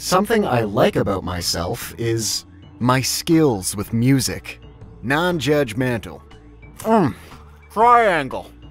Something I like about myself is my skills with music. Non-judgmental. Triangle.